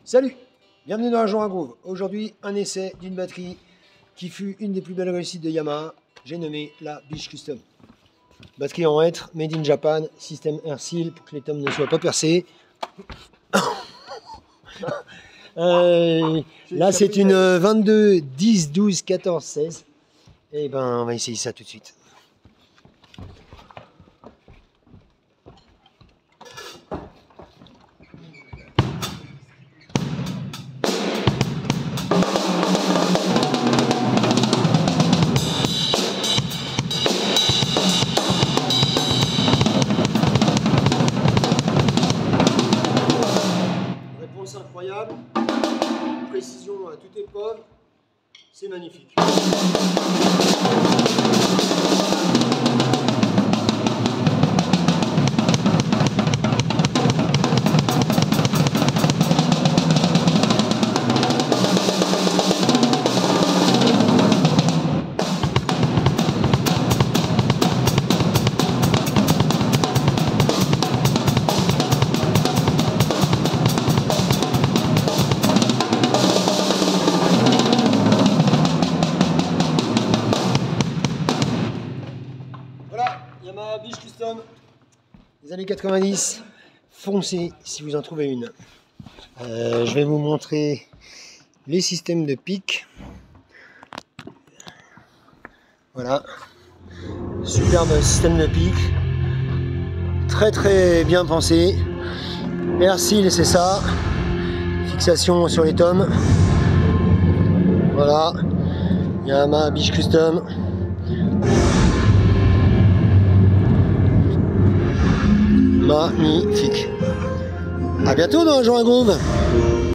Salut, bienvenue dans Argent à Groove. Aujourd'hui, un essai d'une batterie qui fut une des plus belles réussites de Yamaha. J'ai nommé la Biche Custom. Batterie en hêtre, made in Japan, système air seal pour que les tomes ne soient pas percés. Là, c'est une 22 10 12 14 16. Et ben, on va essayer ça tout de suite. Réponse incroyable, précision à toute épreuve, c'est magnifique. Voilà, Yamaha Biche Custom des années 90, foncez si vous en trouvez une. Je vais vous montrer les systèmes de pic. Voilà, superbe système de pic, très bien pensé. Air seal, c'est ça, fixation sur les tomes. Voilà, Yamaha Biche Custom. Magnifique. À bientôt dans Argent à Groove.